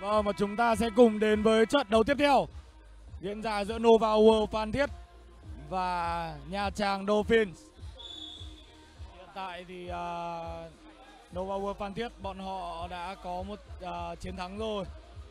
Và chúng ta sẽ cùng đến với trận đấu tiếp theo diễn ra giữa Nova World Phan Thiết và Nha Trang Dolphins. Hiện tại thì Nova World Phan Thiết bọn họ đã có một chiến thắng rồi.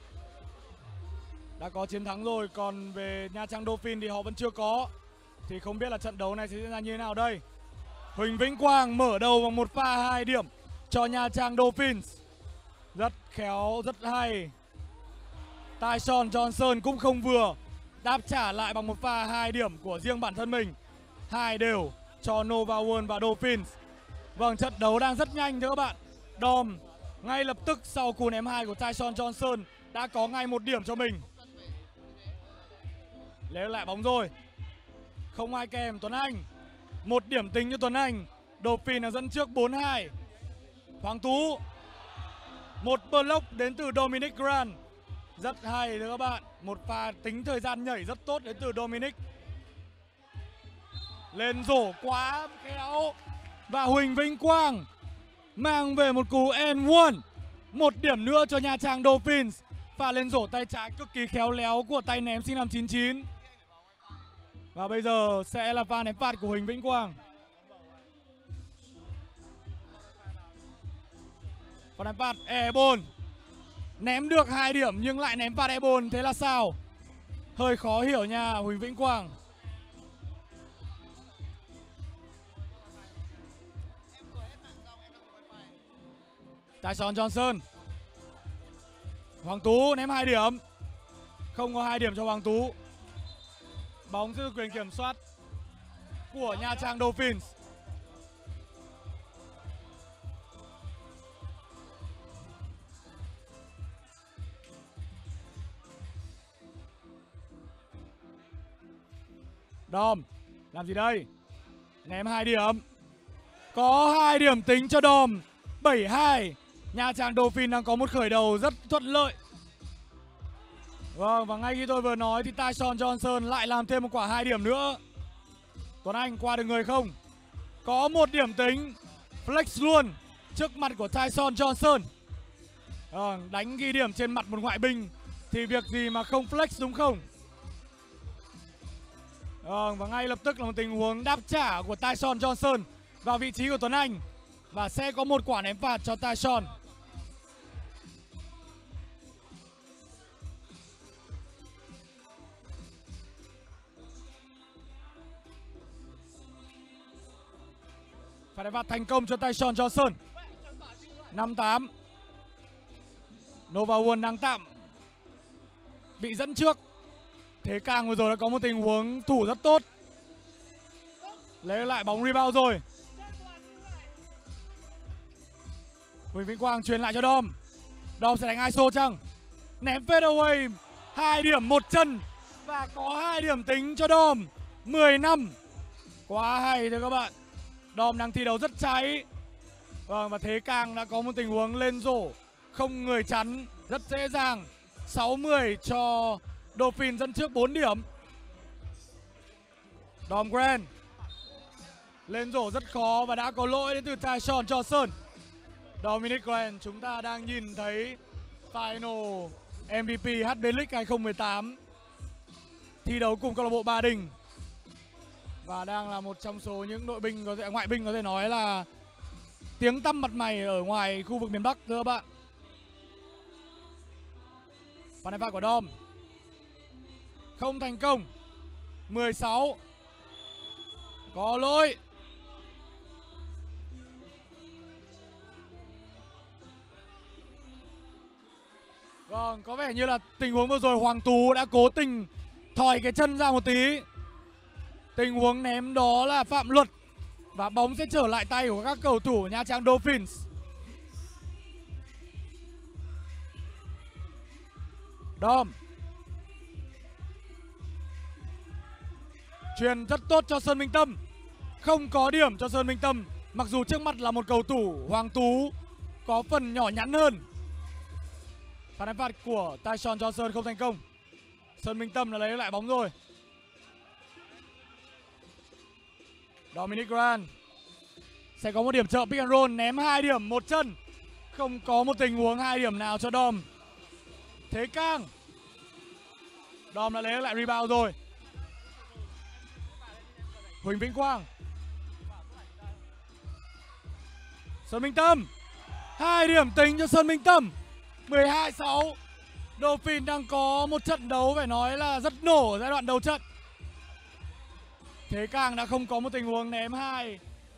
Còn về Nha Trang Dolphins thì họ vẫn chưa có. Thì không biết là trận đấu này sẽ diễn ra như thế nào đây. Huỳnh Vĩnh Quang mở đầu bằng một pha 2 điểm cho Nha Trang Dolphins. Rất khéo, rất hay. Tyson Johnson cũng không vừa, đáp trả lại bằng một pha 2 điểm của riêng bản thân mình. 2 đều cho Nova World và Dolphins. Vâng, trận đấu đang rất nhanh thưa các bạn. Dom ngay lập tức sau cú ném 2 của Tyson Johnson đã có ngay 1 điểm cho mình. Lấy lại bóng rồi. Không ai kèm Tuấn Anh. 1 điểm tính cho Tuấn Anh. Dolphins là dẫn trước 4-2. Hoàng Tú. Một block đến từ Dominic Grant. Rất hay thưa các bạn. Một pha tính thời gian nhảy rất tốt đến từ Dominic. Lên rổ quá khéo. Và Huỳnh Vĩnh Quang mang về một cú and one. 1 điểm nữa cho Nha Trang Dolphins. Pha lên rổ tay trái cực kỳ khéo léo của tay ném sinh năm 99. Và bây giờ sẽ là pha ném phạt của Huỳnh Vĩnh Quang. Pha ném phạt airball. Ném được 2 điểm nhưng lại ném phạt airball, thế là sao? Hơi khó hiểu nha Huỳnh Vĩnh Quang. Tyson Johnson. Hoàng Tú ném 2 điểm. Không có 2 điểm cho Hoàng Tú. Bóng giữ quyền kiểm soát của Nha Trang Dolphins. Dom làm gì đây? Ném 2 điểm. Có 2 điểm tính cho Dom. 7-2. Nha Trang Dolphins đang có một khởi đầu rất thuận lợi. Vâng, và ngay khi tôi vừa nói thì Tyson Johnson lại làm thêm một quả 2 điểm nữa. Tuấn Anh qua được người không? Có 1 điểm tính. Flex luôn trước mặt của Tyson Johnson. Đánh ghi điểm trên mặt một ngoại binh thì việc gì mà không flex đúng không? Và ngay lập tức là một tình huống đáp trả của Tyson Johnson vào vị trí của Tuấn Anh. Và sẽ có một quả ném phạt cho Tyson. Phải ném phạt thành công cho Tyson Johnson. 5-8. Nova World đang tạm bị dẫn trước. Thế Càng vừa rồi đã có một tình huống thủ rất tốt. Lấy lại bóng rebound rồi. Huỳnh Vĩnh Quang truyền lại cho Dom. Dom sẽ đánh ISO chăng? Ném fadeaway 2 điểm 1 chân. Và có 2 điểm tính cho Dom. 10-5. Quá hay thưa các bạn. Dom đang thi đấu rất cháy. Vâng, và Thế Càng đã có một tình huống lên rổ không người chắn rất dễ dàng. 6-10 cho Dolphins dẫn trước 4 điểm. Dom Grant lên rổ rất khó và đã có lỗi đến từ Tyson Johnson. Dominic Grant, chúng ta đang nhìn thấy Final MVP HB League 2018 thi đấu cùng câu lạc bộ Ba Đình và đang là một trong số những đội binh ngoại binh có thể nói là tiếng tăm mặt mày ở ngoài khu vực miền Bắc thưa các bạn. Pha ném phạt của Dom không thành công. 16. Có lỗi. Vâng, có vẻ như là tình huống vừa rồi Hoàng Tú đã cố tình thòi cái chân ra một tí. Tình huống ném đó là phạm luật và bóng sẽ trở lại tay của các cầu thủ Nha Trang Dolphins. Dom truyền rất tốt cho Sơn Minh Tâm. Không có điểm cho Sơn Minh Tâm. Mặc dù trước mặt là một cầu thủ Hoàng Tú có phần nhỏ nhắn hơn. Pha ném phạt của Tyson Johnson không thành công. Sơn Minh Tâm là lấy lại bóng rồi. Dominic Grant sẽ có một điểm trợ pick and roll, ném 2 điểm 1 chân. Không có một tình huống 2 điểm nào cho Dom. Thế Cang. Dom đã lấy lại rebound rồi. Huỳnh Vĩnh Quang. Sơn Minh Tâm. 2 điểm tính cho Sơn Minh Tâm. 12-6. Dolphin đang có một trận đấu phải nói là rất nổ ở giai đoạn đầu trận. Thế Cang đã không có một tình huống ném 2.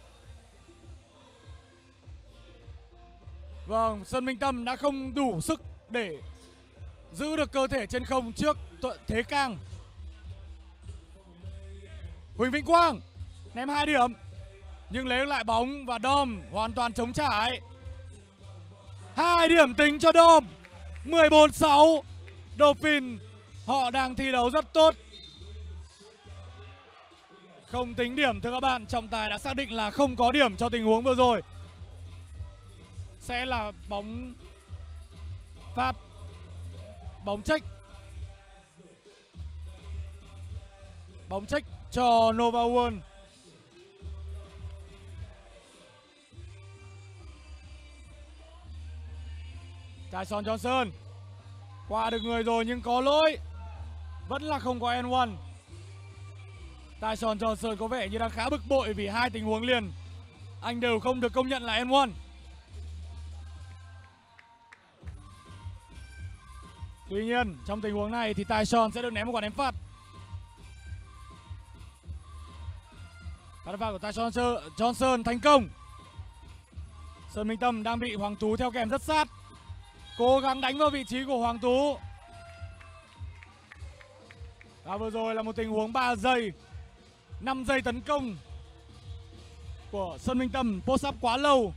Vâng, Sơn Minh Tâm đã không đủ sức để giữ được cơ thể trên không trước Thế Cang. Huỳnh Vĩnh Quang ném 2 điểm nhưng lấy lại bóng và Dom hoàn toàn chống trả. 2 điểm tính cho Dom. 14-6. Dolphin họ đang thi đấu rất tốt. Không tính điểm thưa các bạn, trọng tài đã xác định là không có điểm cho tình huống vừa rồi. Sẽ là bóng phát, bóng trách cho Nova World. Tyson Johnson qua được người rồi nhưng có lỗi. Vẫn là không có N1. Tyson Johnson có vẻ như đang khá bực bội vì 2 tình huống liền anh đều không được công nhận là N1. Tuy nhiên trong tình huống này thì Tyson sẽ được ném một quả ném phạt. Quả ném phạt của Tyson Johnson thành công. Sơn Minh Tâm đang bị Hoàng Tú theo kèm rất sát. Cố gắng đánh vào vị trí của Hoàng Tú. Và vừa rồi là một tình huống 3 giây 5 giây tấn công của Sơn Minh Tâm. Post up quá lâu.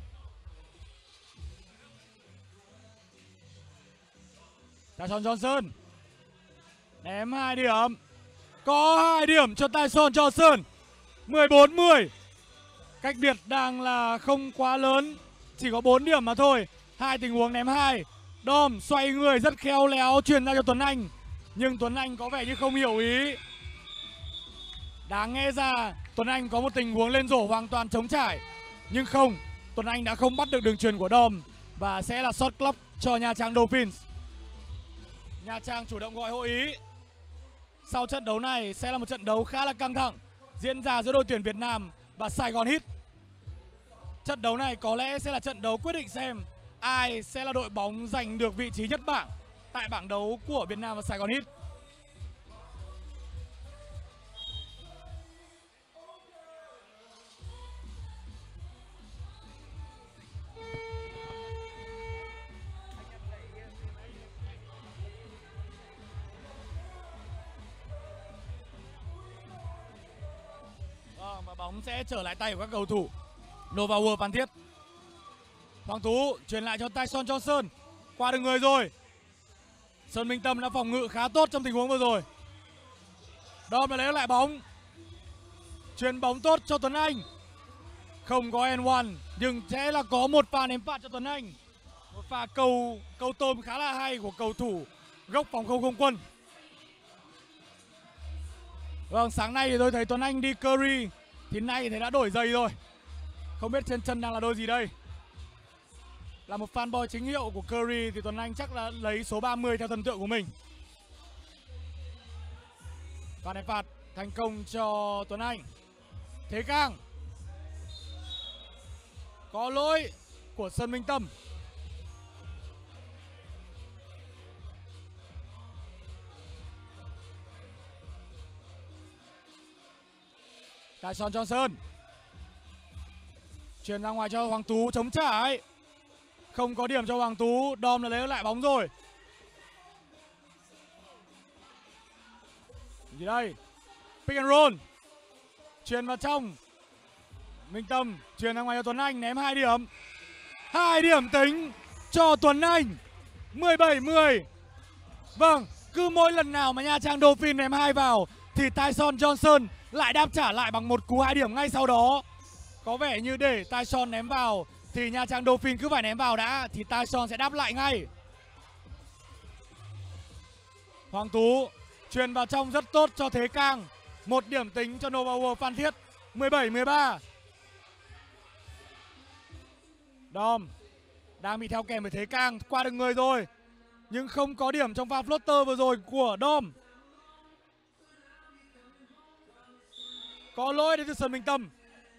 Tyson Johnson ném 2 điểm. Có 2 điểm cho Tyson Johnson. 14-10. Cách biệt đang là không quá lớn, chỉ có 4 điểm mà thôi. 2 tình huống ném 2. Dom xoay người rất khéo léo truyền ra cho Tuấn Anh, nhưng Tuấn Anh có vẻ như không hiểu ý. Đáng nghe ra Tuấn Anh có một tình huống lên rổ hoàn toàn trống trải, nhưng không, Tuấn Anh đã không bắt được đường truyền của Dom và sẽ là shot clock cho Nha Trang Dolphins. Nha Trang chủ động gọi hội ý. Sau trận đấu này sẽ là một trận đấu khá là căng thẳng diễn ra giữa đội tuyển Việt Nam và Sài Gòn Heat. Trận đấu này có lẽ sẽ là trận đấu quyết định xem ai sẽ là đội bóng giành được vị trí nhất bảng tại bảng đấu của Việt Nam và Sài Gòn Heat. Và bóng sẽ trở lại tay của các cầu thủ Nova World Phan Thiết. Hoàng Tú chuyển lại cho Tyson Johnson. Qua được người rồi. Sơn Minh Tâm đã phòng ngự khá tốt trong tình huống vừa rồi. Dom đã lấy lại bóng. Chuyền bóng tốt cho Tuấn Anh. Không có N1 nhưng sẽ là có một pha ném phạt cho Tuấn Anh. Một pha câu tôm khá là hay của cầu thủ gốc phòng không không quân. Vâng, sáng nay thì tôi thấy Tuấn Anh đi Curry, thì nay thì đã đổi giày rồi. Không biết trên chân đang là đôi gì đây. Là một fanboy chính hiệu của Curry thì Tuấn Anh chắc là lấy số 30 theo thần tượng của mình. Pha ném phạt thành công cho Tuấn Anh. Thế Cang. Có lỗi của Sơn Minh Tâm. Tyson Johnson chuyền ra ngoài cho Hoàng Tú chống trả ấy. Không có điểm cho Hoàng Tú. Dom đã lấy lại bóng rồi. Gì đây? Pick and roll. Chuyền vào trong. Minh Tâm chuyền ra ngoài cho Tuấn Anh ném 2 điểm. 2 điểm tính cho Tuấn Anh. 17-10. Vâng, cứ mỗi lần nào mà Nha Trang Dolphin ném 2 vào thì Tyson Johnson lại đáp trả lại bằng một cú 2 điểm ngay sau đó. Có vẻ như để Tyson ném vào thì Nha Trang Dolphin cứ phải ném vào đã, thì Tyson sẽ đáp lại ngay. Hoàng Tú chuyền vào trong rất tốt cho Thế Cang. 1 điểm tính cho Nova World Phan Thiết. 17-13. Dom đang bị theo kèm với Thế Cang. Qua được người rồi. nhưng không có điểm trong pha floater vừa rồi của Dom. Có lỗi đến từ Sơn Minh Tâm.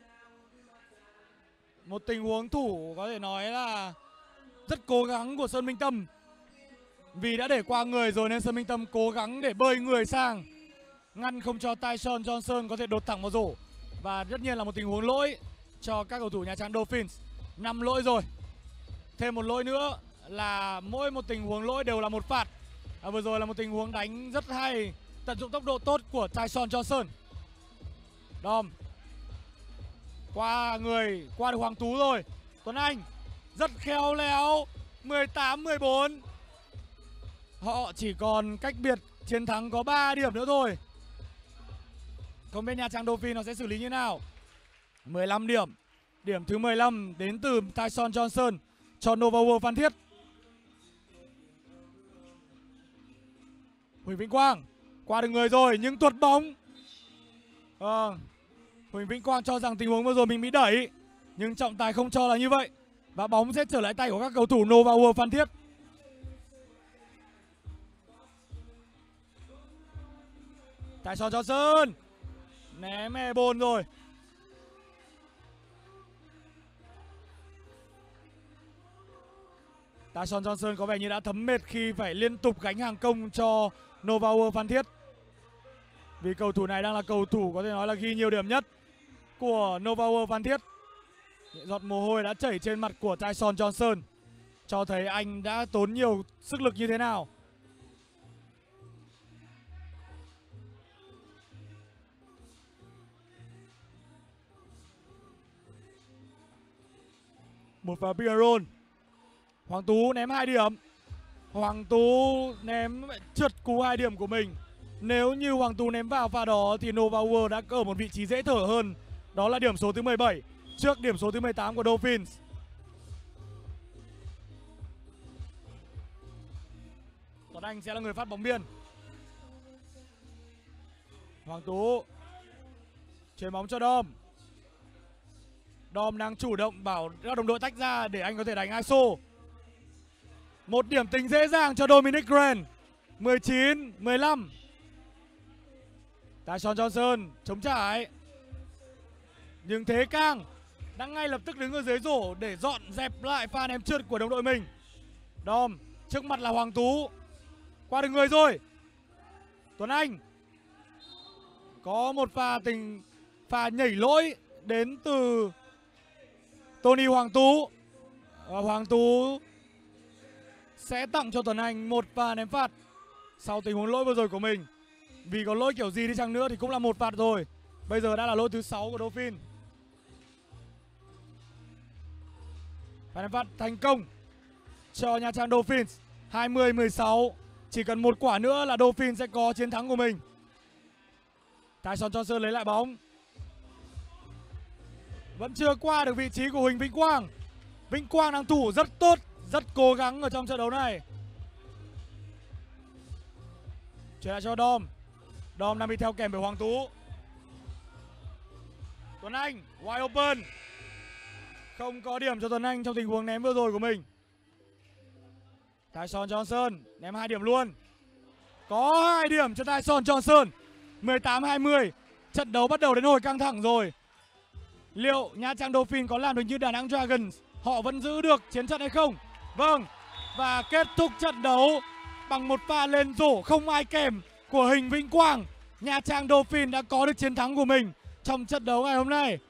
Một tình huống thủ có thể nói là rất cố gắng của Sơn Minh Tâm. Vì đã để qua người rồi nên Sơn Minh Tâm cố gắng để bơi người sang, ngăn không cho Tyson Johnson có thể đột thẳng vào rổ. Và tất nhiên là một tình huống lỗi cho các cầu thủ Nha Trang Dolphins. 5 lỗi rồi. Thêm một lỗi nữa là mỗi một tình huống lỗi đều là một phạt. Vừa rồi là một tình huống đánh rất hay, tận dụng tốc độ tốt của Tyson Johnson. Dom qua người, qua được Hoàng Tú rồi. Tuấn Anh rất khéo léo. 18-14. Họ chỉ còn cách biệt chiến thắng có 3 điểm nữa thôi. Không biết Nha Trang Dolphins nó sẽ xử lý như nào. 15 điểm. Điểm thứ 15 đến từ Tyson Johnson cho Nova World Phan Thiết. Huỳnh Vĩnh Quang qua được người rồi nhưng tuột bóng. Huỳnh Vĩnh Quang cho rằng tình huống vừa rồi mình bị đẩy, nhưng trọng tài không cho là như vậy. Và bóng sẽ trở lại tay của các cầu thủ Nova World Phan Thiết. Tyson Johnson ném bồn rồi. Tyson Johnson có vẻ như đã thấm mệt khi phải liên tục gánh hàng công cho Nova World Phan Thiết. Vì cầu thủ này đang là cầu thủ có thể nói là ghi nhiều điểm nhất của Nova World Phan Thiết. Những giọt mồ hôi đã chảy trên mặt của Tyson Johnson, cho thấy anh đã tốn nhiều sức lực như thế nào. Một pha pick and roll. Hoàng Tú ném 2 điểm. Hoàng Tú ném trượt cú 2 điểm của mình. Nếu như Hoàng Tú ném vào pha đó thì Nova World đã ở một vị trí dễ thở hơn. Đó là điểm số thứ 17 trước điểm số thứ 18 của Dolphins. Tuấn Anh sẽ là người phát bóng biên. Hoàng Tú chuyền bóng cho Dom. Dom đang chủ động bảo các đồng đội tách ra để anh có thể đánh ISO. Một điểm tính dễ dàng cho Dominic Grant. 19-15. Tyson Johnson chống trả. Nhưng Thế Cang đang ngay lập tức đứng ở dưới rổ để dọn dẹp lại pha ném trượt của đồng đội mình. Dom trước mặt là Hoàng Tú. Qua được người rồi. Tuấn Anh có một pha nhảy lỗi đến từ Tony Hoàng Tú. Hoàng Tú sẽ tặng cho Tuấn Anh một pha ném phạt sau tình huống lỗi vừa rồi của mình. Vì có lỗi kiểu gì đi chăng nữa thì cũng là một phạt rồi. Bây giờ đã là lỗi thứ 6 của Dolphin. Pha ném phạt thành công cho Nha Trang Dolphins. 20-16. Chỉ cần một quả nữa là Dolphin sẽ có chiến thắng của mình. Tyson Johnson lấy lại bóng. Vẫn chưa qua được vị trí của Huỳnh Vĩnh Quang. Vĩnh Quang đang thủ rất tốt, rất cố gắng ở trong trận đấu này. Chuyển lại cho Dom. Dom đang bị theo kèm bởi Hoàng Tú. Tuấn Anh wide open. Không có điểm cho Tuấn Anh trong tình huống ném vừa rồi của mình. Tyson Johnson ném 2 điểm luôn. Có 2 điểm cho Tyson Johnson. 18-20. Trận đấu bắt đầu đến hồi căng thẳng rồi. Liệu Nha Trang Dolphin có làm được như Đà Nẵng Dragons, họ vẫn giữ được chiến trận hay không? Vâng. Và kết thúc trận đấu bằng một pha lên rổ không ai kèm của Huỳnh Vĩnh Quang. Nha Trang Dolphin đã có được chiến thắng của mình trong trận đấu ngày hôm nay.